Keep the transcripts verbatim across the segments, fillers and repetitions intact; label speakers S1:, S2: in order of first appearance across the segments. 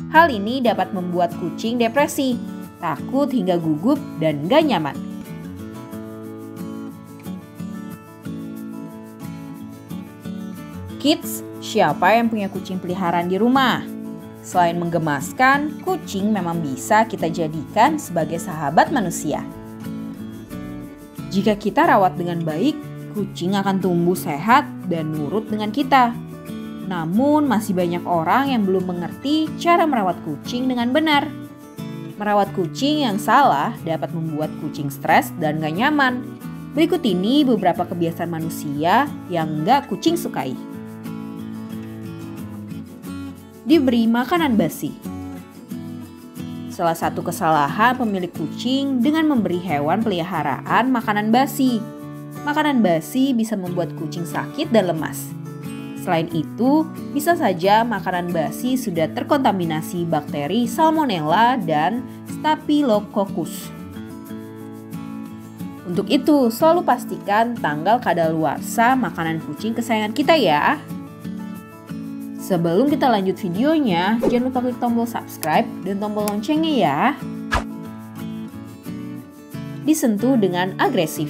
S1: Hal ini dapat membuat kucing depresi, takut hingga gugup, dan gak nyaman. Kids, siapa yang punya kucing peliharaan di rumah? Selain menggemaskan, kucing memang bisa kita jadikan sebagai sahabat manusia. Jika kita rawat dengan baik, kucing akan tumbuh sehat dan nurut dengan kita. Namun masih banyak orang yang belum mengerti cara merawat kucing dengan benar. Merawat kucing yang salah dapat membuat kucing stres dan gak nyaman. Berikut ini beberapa kebiasaan manusia yang gak kucing sukai. Diberi makanan basi. Salah satu kesalahan pemilik kucing dengan memberi hewan peliharaan makanan basi. Makanan basi bisa membuat kucing sakit dan lemas. Selain itu, bisa saja makanan basi sudah terkontaminasi bakteri Salmonella dan Staphylococcus. Untuk itu, selalu pastikan tanggal kadaluarsa makanan kucing kesayangan kita ya. Sebelum kita lanjut videonya, jangan lupa klik tombol subscribe dan tombol loncengnya ya. Disentuh dengan agresif.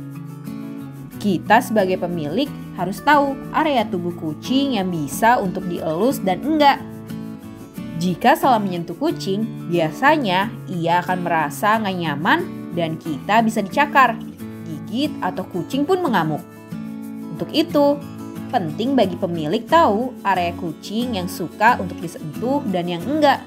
S1: Kita sebagai pemilik harus tahu area tubuh kucing yang bisa untuk dielus dan enggak. Jika salah menyentuh kucing, biasanya ia akan merasa gak nyaman dan kita bisa dicakar, gigit, atau kucing pun mengamuk. Untuk itu, penting bagi pemilik tahu area kucing yang suka untuk disentuh dan yang enggak.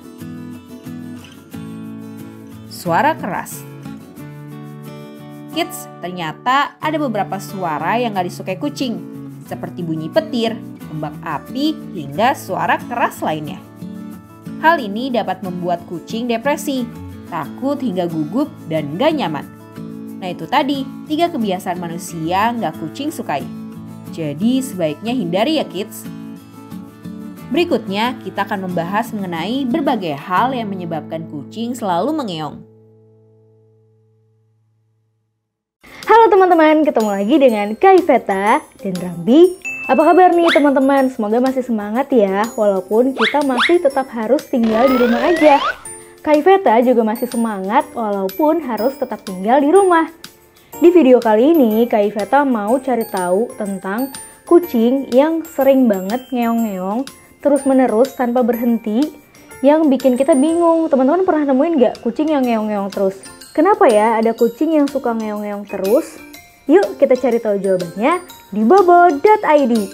S1: Suara keras. Kids, ternyata ada beberapa suara yang gak disukai kucing, seperti bunyi petir, kembang api, hingga suara keras lainnya. Hal ini dapat membuat kucing depresi, takut hingga gugup, dan gak nyaman. Nah itu tadi, tiga kebiasaan manusia gak kucing sukai. Jadi sebaiknya hindari ya kids. Berikutnya kita akan membahas mengenai berbagai hal yang menyebabkan kucing selalu mengeong.
S2: Halo teman-teman, ketemu lagi dengan Kak Iveta dan Rambi. Apa kabar nih teman-teman? Semoga masih semangat ya, walaupun kita masih tetap harus tinggal di rumah aja. Kak Iveta juga masih semangat walaupun harus tetap tinggal di rumah. Di video kali ini, Kak Iveta mau cari tahu tentang kucing yang sering banget ngeong-ngeong terus-menerus tanpa berhenti, yang bikin kita bingung. Teman-teman pernah nemuin gak kucing yang ngeong-ngeong terus? Kenapa ya ada kucing yang suka ngeong-ngeong terus? Yuk kita cari tahu jawabannya di bobo dot i d.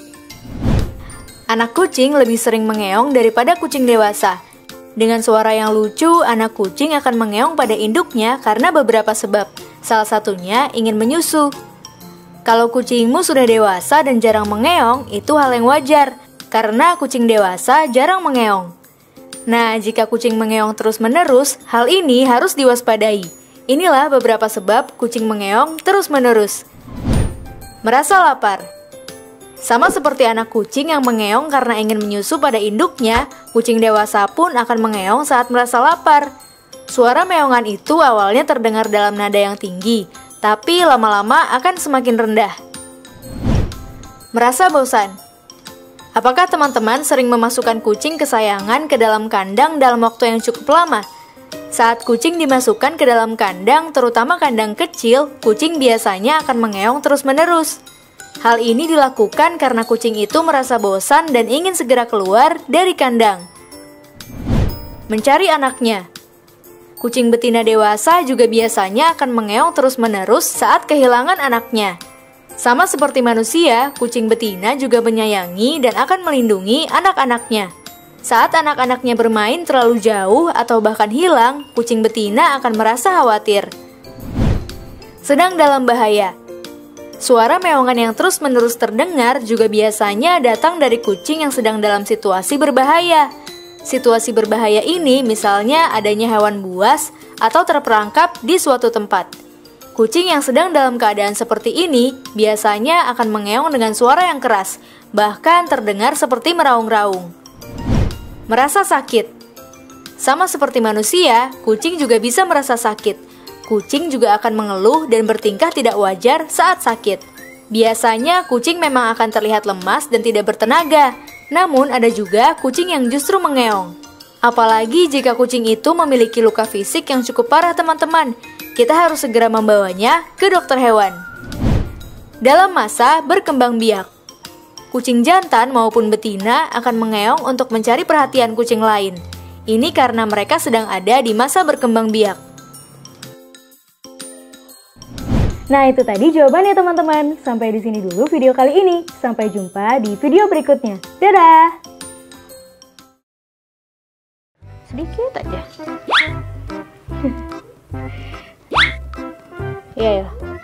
S3: Anak kucing lebih sering mengeong daripada kucing dewasa. Dengan suara yang lucu, anak kucing akan mengeong pada induknya karena beberapa sebab. Salah satunya ingin menyusu. Kalau kucingmu sudah dewasa dan jarang mengeong, itu hal yang wajar, karena kucing dewasa jarang mengeong. Nah, jika kucing mengeong terus-menerus, hal ini harus diwaspadai. Inilah beberapa sebab kucing mengeong terus-menerus. Merasa lapar. Sama seperti anak kucing yang mengeong karena ingin menyusu pada induknya, kucing dewasa pun akan mengeong saat merasa lapar. Suara meongan itu awalnya terdengar dalam nada yang tinggi, tapi lama-lama akan semakin rendah. Merasa bosan. Apakah teman-teman sering memasukkan kucing kesayangan ke dalam kandang dalam waktu yang cukup lama? Saat kucing dimasukkan ke dalam kandang, terutama kandang kecil, kucing biasanya akan mengeong terus-menerus. Hal ini dilakukan karena kucing itu merasa bosan dan ingin segera keluar dari kandang. Mencari anaknya. Kucing betina dewasa juga biasanya akan mengeong terus-menerus saat kehilangan anaknya. Sama seperti manusia, kucing betina juga menyayangi dan akan melindungi anak-anaknya. Saat anak-anaknya bermain terlalu jauh atau bahkan hilang, kucing betina akan merasa khawatir. Sedang dalam bahaya. Suara meongan yang terus-menerus terdengar juga biasanya datang dari kucing yang sedang dalam situasi berbahaya. Situasi berbahaya ini misalnya adanya hewan buas atau terperangkap di suatu tempat. Kucing yang sedang dalam keadaan seperti ini biasanya akan mengeong dengan suara yang keras, bahkan terdengar seperti meraung-raung. Merasa sakit. Sama seperti manusia, kucing juga bisa merasa sakit. Kucing juga akan mengeluh dan bertingkah tidak wajar saat sakit. Biasanya kucing memang akan terlihat lemas dan tidak bertenaga. Namun ada juga kucing yang justru mengeong. Apalagi jika kucing itu memiliki luka fisik yang cukup parah teman-teman. Kita harus segera membawanya ke dokter hewan. Dalam masa berkembang biak, kucing jantan maupun betina akan mengeong untuk mencari perhatian kucing lain. Ini karena mereka sedang ada di masa berkembang biak.
S2: Nah, itu tadi jawabannya teman-teman. Sampai di sini dulu video kali ini. Sampai jumpa di video berikutnya. Dadah! Sedikit aja. Ya ya.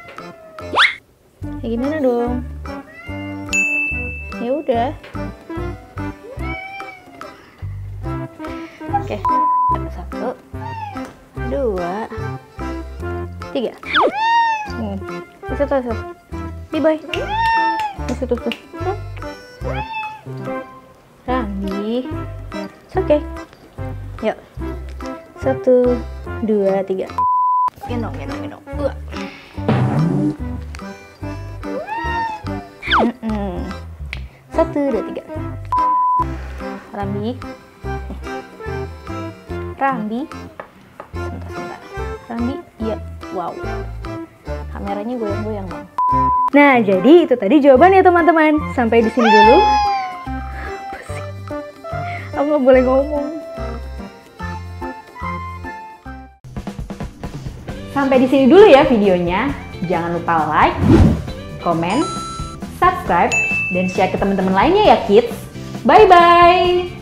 S2: Ya gimana dong? Ya udah. Oke. Satu, dua, tiga. Hmm. Situ situ. Di boy. Di situ tuh. Rambi. Oke. Yuk. Satu, dua, tiga. Gendong, gendong, gendong. Uh. Mm-mm. Satu, dua, tiga. Rambi. Rambi. Sebentar, sebentar. Rambi. Iya. Wow. Kameranya goyang-goyang dong. Nah, jadi itu tadi jawabannya teman-teman. Sampai di sini dulu. Apa sih? Aku nggak boleh ngomong.
S1: Sampai di sini dulu ya videonya. Jangan lupa like, komen, subscribe, dan share ke teman-teman lainnya ya kids. Bye-bye!